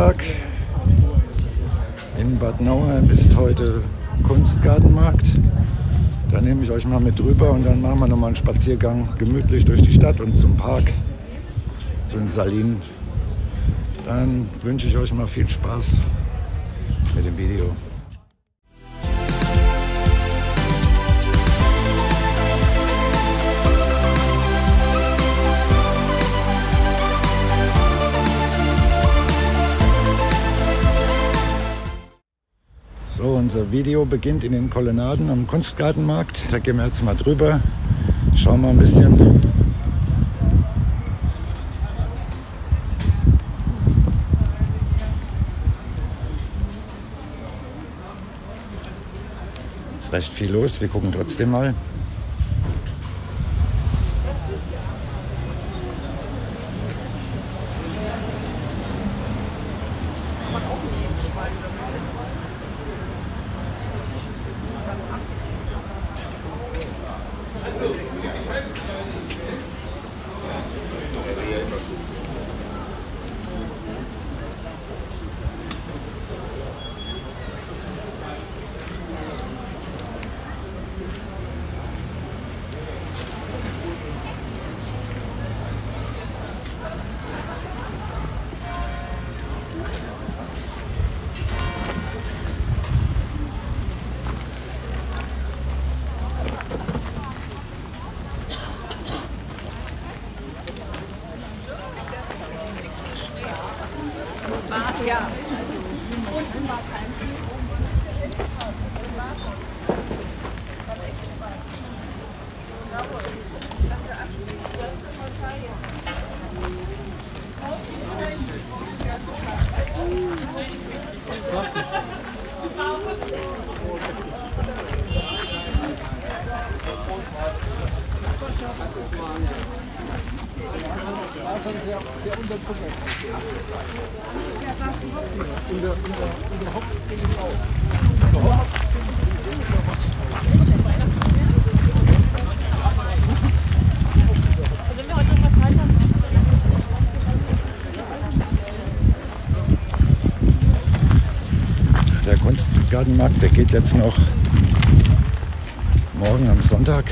Sonntag. In Bad Nauheim ist heute Kunstgartenmarkt. Da nehme ich euch mal mit drüber und dann machen wir nochmal einen Spaziergang gemütlich durch die Stadt und zum Park, zu den Salinen. Dann wünsche ich euch mal viel Spaß mit dem Video. So, unser Video beginnt in den Kolonnaden am Kunstgartenmarkt. Da gehen wir jetzt mal drüber, schauen mal ein bisschen. Ist recht viel los, wir gucken trotzdem mal. Ja. Sehr unterzuckert. Und der Hopf bin ich auch. Der Kunstgartenmarkt, der geht jetzt noch morgen am Sonntag.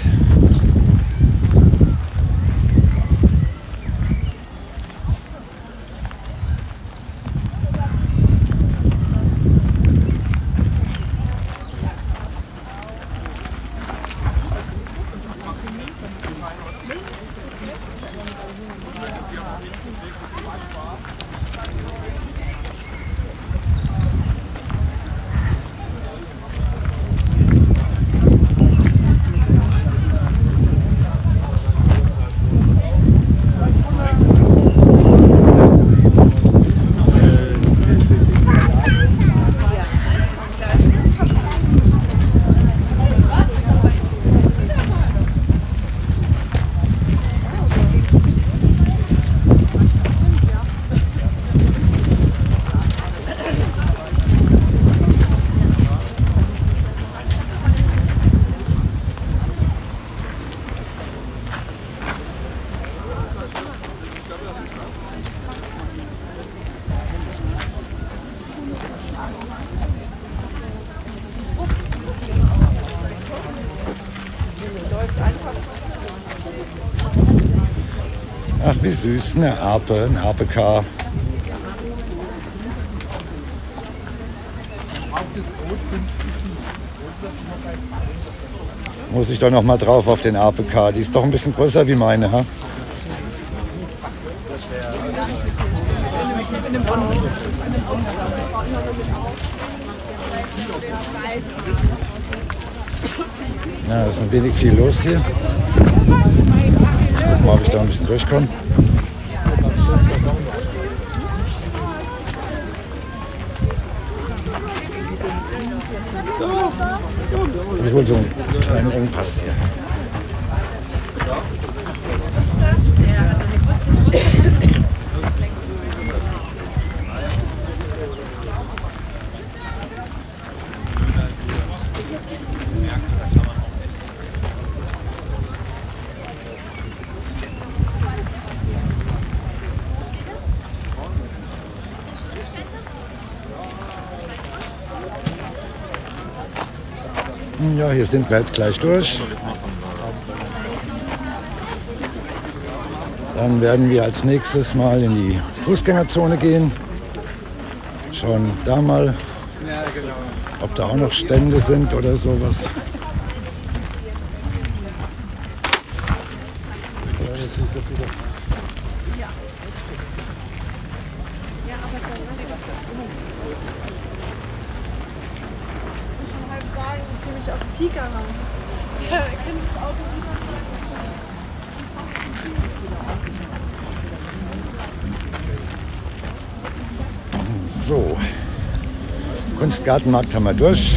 Ach, wie süß, eine Ape, ein Apekar. Muss ich doch noch mal drauf auf den Apekar. Die ist doch ein bisschen größer wie meine, ha? Ja, es ist ein wenig viel los hier. Ich gucke mal, ob ich da ein bisschen durchkomme. Jetzt habe ich wohl so einen kleinen Engpass hier. Ja, hier sind wir jetzt gleich durch. Dann werden wir als nächstes mal in die Fußgängerzone gehen. Schauen da mal, ob da auch noch Stände sind oder sowas. Ups. Sagen, dass sie mich auf den Kieker haben. Ja, ich kann das Auto So, Kunstgartenmarkt haben wir durch.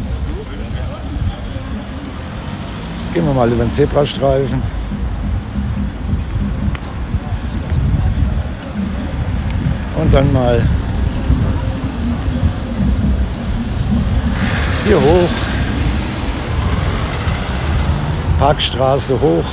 Jetzt gehen wir mal über den Zebrastreifen. Und dann mal hier hoch, Parkstraße hoch.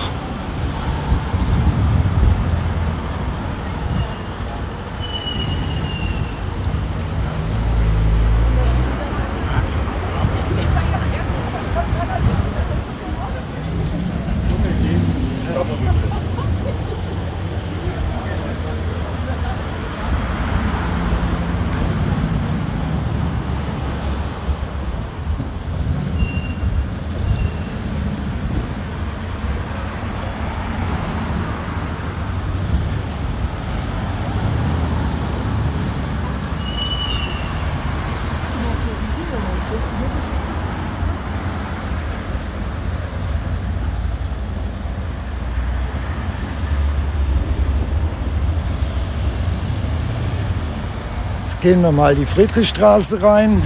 Jetzt gehen wir mal die Friedrichstraße rein.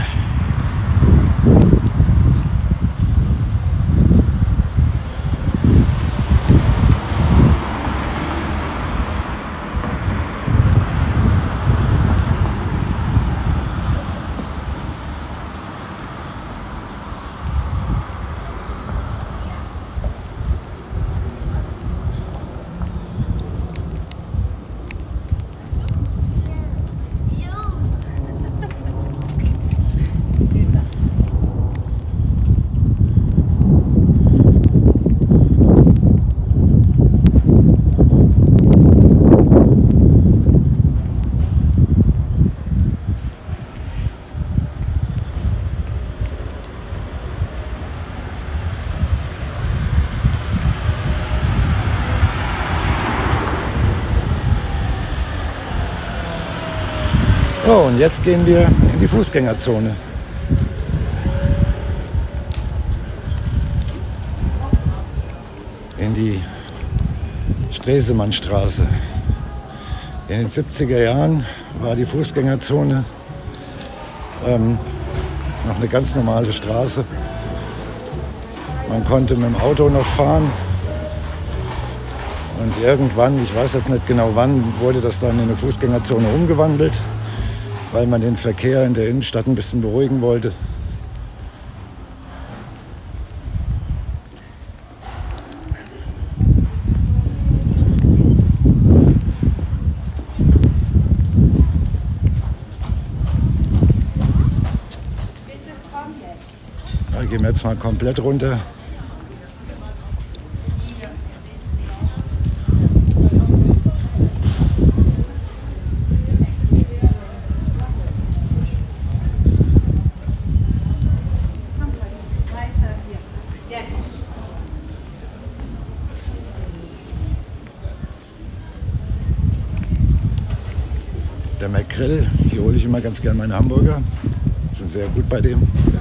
So, und jetzt gehen wir in die Fußgängerzone. In die Stresemannstraße. In den 70er Jahren war die Fußgängerzone noch eine ganz normale Straße. Man konnte mit dem Auto noch fahren. Und irgendwann, ich weiß jetzt nicht genau wann, wurde das dann in eine Fußgängerzone umgewandelt, weil man den Verkehr in der Innenstadt ein bisschen beruhigen wollte. Da gehen wir jetzt mal komplett runter. Der McGrill, hier hole ich immer ganz gerne meine Hamburger. Die sind sehr gut bei dem.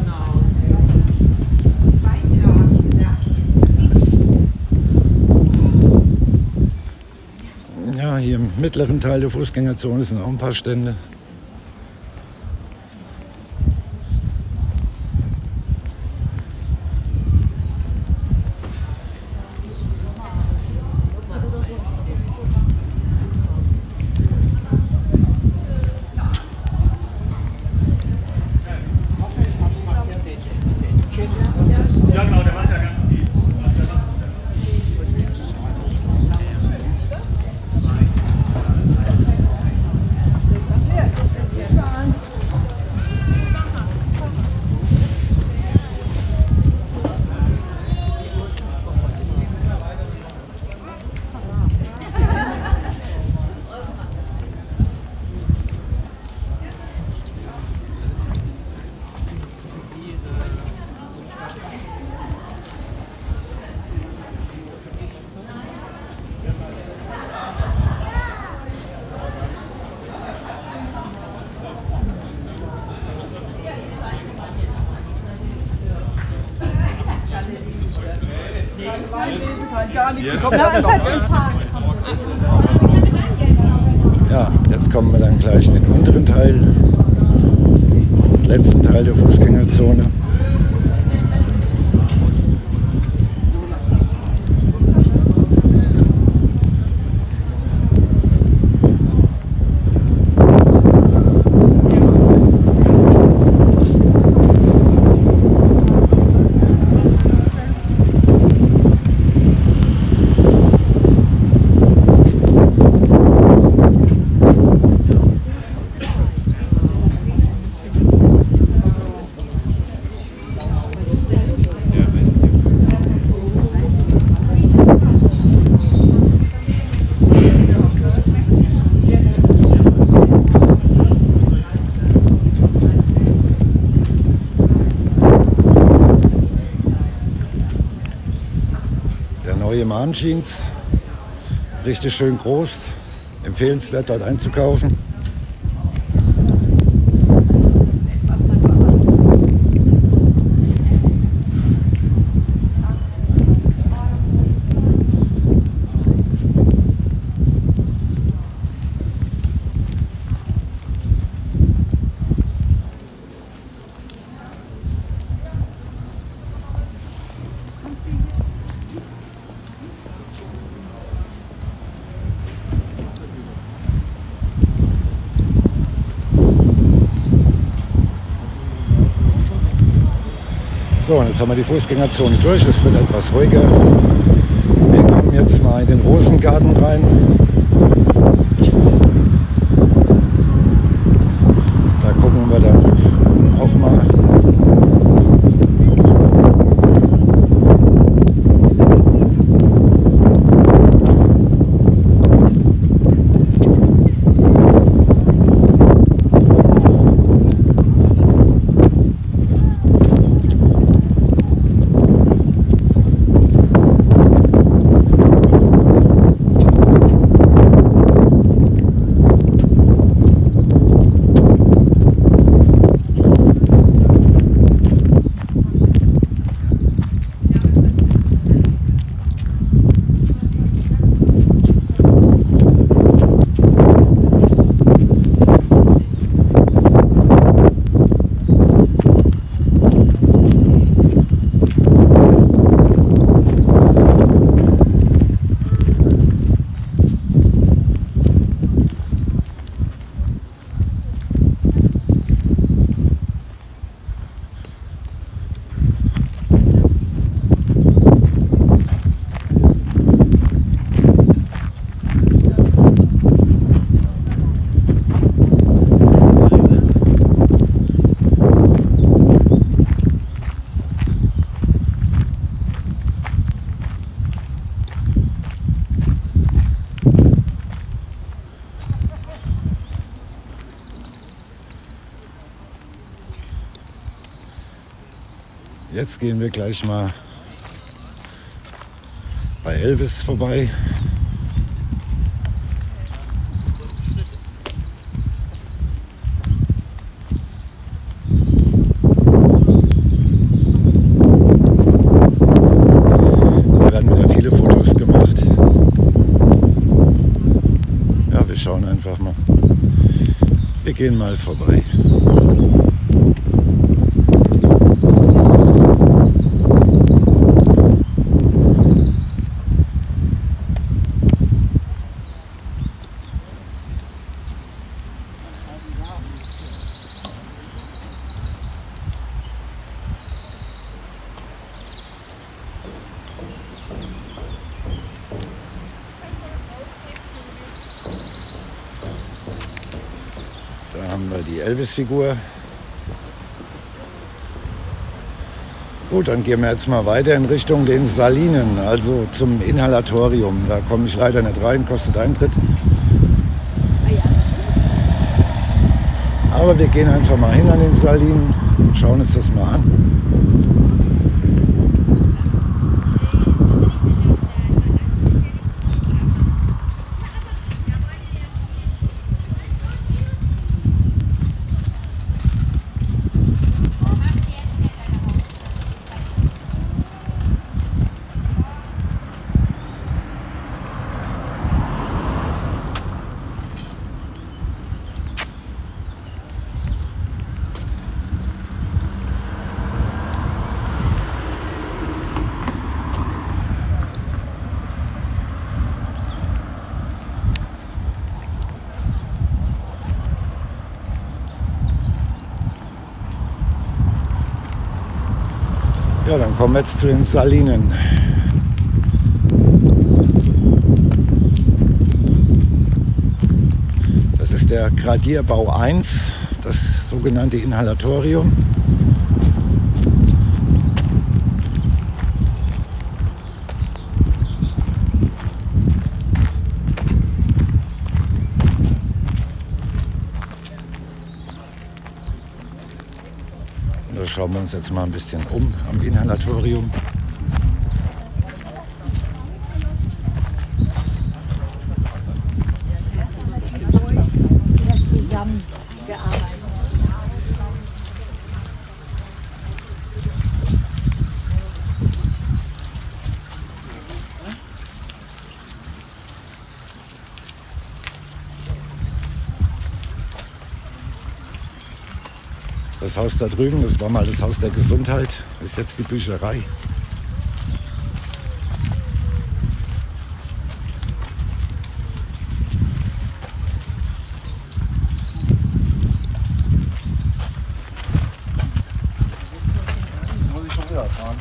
Ja, hier im mittleren Teil der Fußgängerzone sind auch ein paar Stände. Ja, jetzt kommen wir dann gleich in den unteren Teil und letzten Teil der Fußgängerzone. Jeans, richtig schön groß, empfehlenswert dort einzukaufen. So, und jetzt haben wir die Fußgängerzone durch, es wird etwas ruhiger. Wir kommen jetzt mal in den Rosengarten rein. Da gucken wir dann auch mal. Jetzt gehen wir gleich mal bei Elvis vorbei. Da werden wieder viele Fotos gemacht. Ja, wir schauen einfach mal. Wir gehen mal vorbei. Da haben wir die Elvis-Figur. Gut, dann gehen wir jetzt mal weiter in Richtung den Salinen, also zum Inhalatorium. Da komme ich leider nicht rein, kostet Eintritt. Aber wir gehen einfach mal hin an den Salinen, schauen uns das mal an. Ja, dann kommen wir jetzt zu den Salinen. Das ist der Gradierbau 1, das sogenannte Inhalatorium. Da schauen wir uns jetzt mal ein bisschen um am Inhalatorium. Das Haus da drüben, das war mal das Haus der Gesundheit, ist jetzt die Bücherei. Muss ich schon wieder fahren.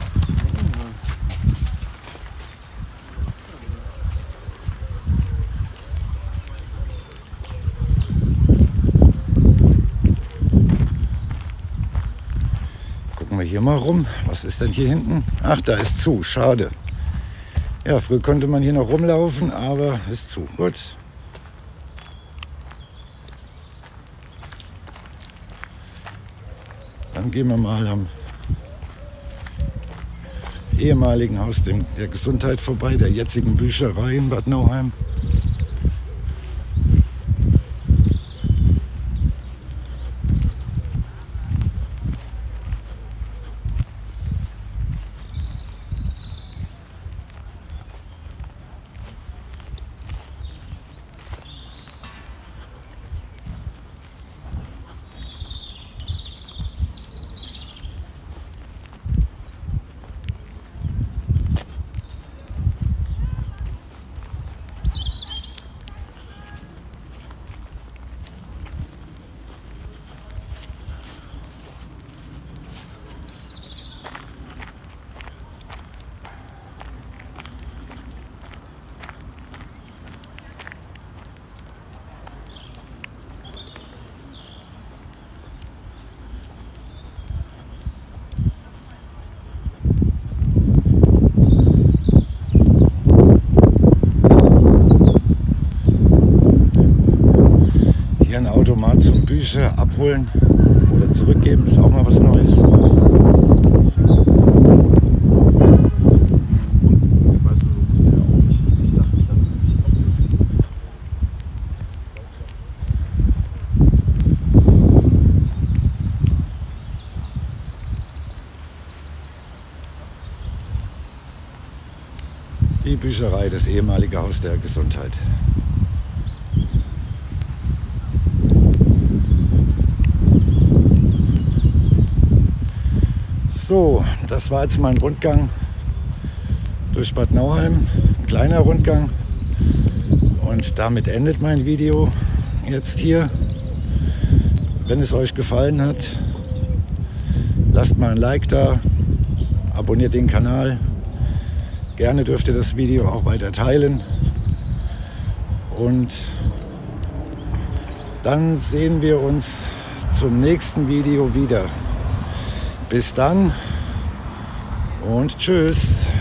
Gucken wir hier mal rum. Was ist denn hier hinten? Ach, da ist zu. Schade. Ja, früher konnte man hier noch rumlaufen, aber ist zu. Gut. Dann gehen wir mal am ehemaligen Haus der Gesundheit vorbei, der jetzigen Bücherei in Bad Nauheim. Hier ein Automat zum Bücher abholen oder zurückgeben, ist auch mal was Neues. Weißt du, du musst ja auch nicht Sachen dann. Die Bücherei, das ehemalige Haus der Gesundheit. So, das war jetzt mein Rundgang durch Bad Nauheim. Ein kleiner Rundgang. Und damit endet mein Video jetzt hier. Wenn es euch gefallen hat, lasst mal ein Like da, abonniert den Kanal. Gerne dürft ihr das Video auch weiter teilen. Und dann sehen wir uns zum nächsten Video wieder. Bis dann und tschüss.